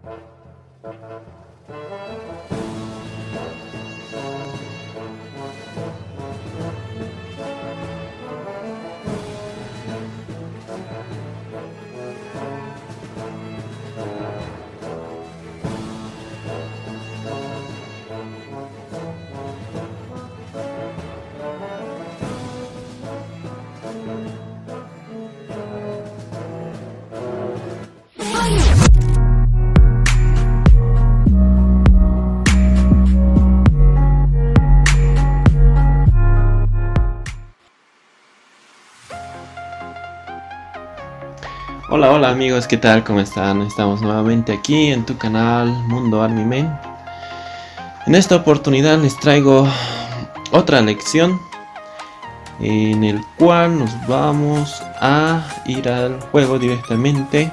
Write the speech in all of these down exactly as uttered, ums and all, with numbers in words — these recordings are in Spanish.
Hola, hola amigos, ¿qué tal? ¿Cómo están? Estamos nuevamente aquí en tu canal Mundo Army Man. En esta oportunidad les traigo otra lección en el cual nos vamos a ir al juego directamente.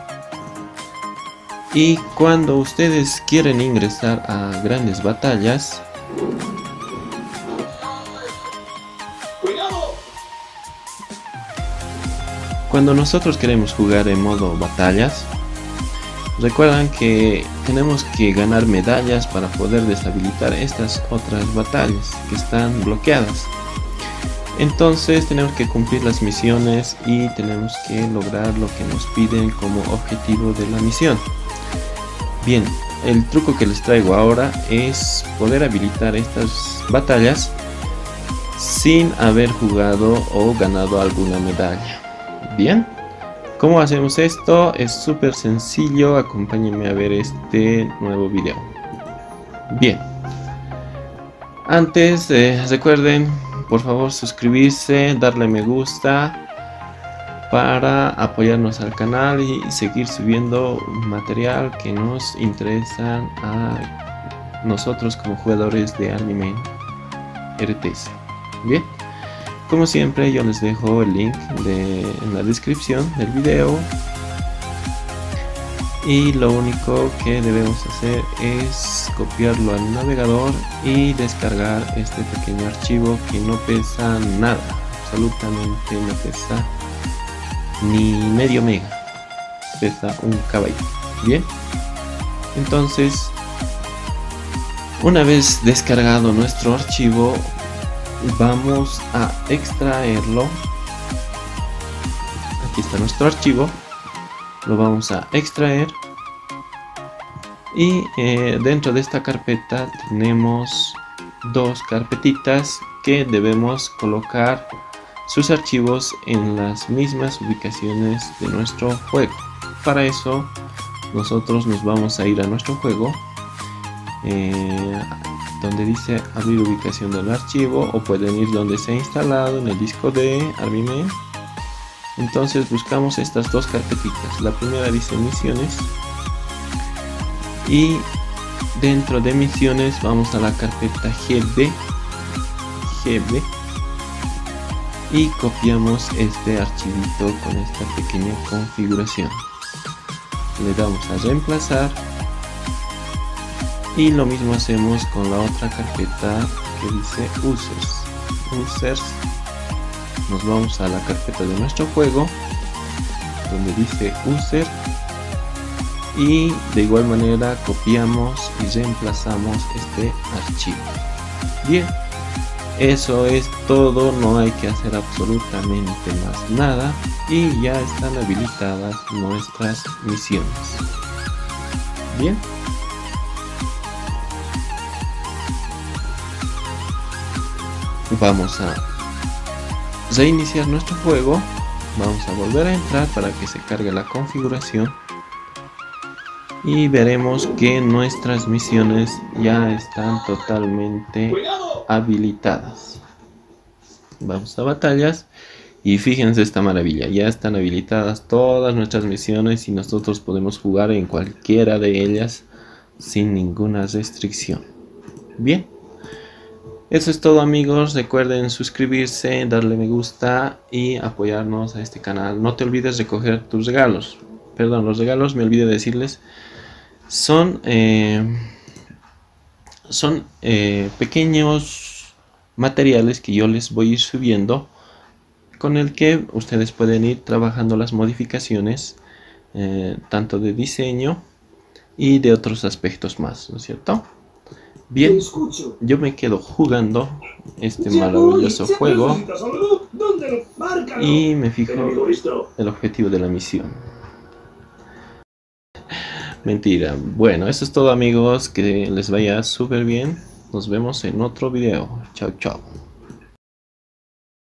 Y cuando ustedes quieren ingresar a grandes batallas, cuando nosotros queremos jugar en modo batallas, recuerdan que tenemos que ganar medallas para poder deshabilitar estas otras batallas que están bloqueadas. Entonces tenemos que cumplir las misiones y tenemos que lograr lo que nos piden como objetivo de la misión. Bien, el truco que les traigo ahora es poder habilitar estas batallas sin haber jugado o ganado alguna medalla. Bien, ¿cómo hacemos esto? Es súper sencillo, acompáñenme a ver este nuevo video. Bien, antes eh, recuerden por favor suscribirse, darle me gusta para apoyarnos al canal y seguir subiendo material que nos interesa a nosotros como jugadores de Army Man R T S. Bien, como siempre yo les dejo el link de, en la descripción del video, y lo único que debemos hacer es copiarlo al navegador y descargar este pequeño archivo que no pesa nada, absolutamente no pesa ni medio mega, pesa un caballito. Bien, entonces una vez descargado nuestro archivo, vamos a extraerlo. Aquí está nuestro archivo, lo vamos a extraer y eh, dentro de esta carpeta tenemos dos carpetitas que debemos colocar sus archivos en las mismas ubicaciones de nuestro juego. Para eso nosotros nos vamos a ir a nuestro juego, eh, donde dice abrir ubicación del archivo, o pueden ir donde se ha instalado en el disco de Army Man. Entonces buscamos estas dos carpetitas. La primera dice misiones y dentro de misiones vamos a la carpeta G B G B y copiamos este archivito con esta pequeña configuración. Le damos a reemplazar y lo mismo hacemos con la otra carpeta que dice users. Users, nos vamos a la carpeta de nuestro juego donde dice user y de igual manera copiamos y reemplazamos este archivo. Bien, eso es todo, no hay que hacer absolutamente más nada y ya están habilitadas nuestras misiones. Bien, vamos a reiniciar nuestro juego, vamos a volver a entrar para que se cargue la configuración y veremos que nuestras misiones ya están totalmente habilitadas. Vamos a batallas y fíjense esta maravilla, ya están habilitadas todas nuestras misiones y nosotros podemos jugar en cualquiera de ellas sin ninguna restricción. Bien, eso es todo amigos, recuerden suscribirse, darle me gusta y apoyarnos a este canal. No te olvides de recoger tus regalos, perdón, los regalos me olvidé decirles, son, eh, son eh, pequeños materiales que yo les voy a ir subiendo, con el que ustedes pueden ir trabajando las modificaciones, eh, tanto de diseño y de otros aspectos más, ¿no es cierto? Bien, yo me quedo jugando este maravilloso juego y me fijo el objetivo de la misión. Mentira. Bueno, eso es todo, amigos, que les vaya súper bien. Nos vemos en otro video. Chao, chao.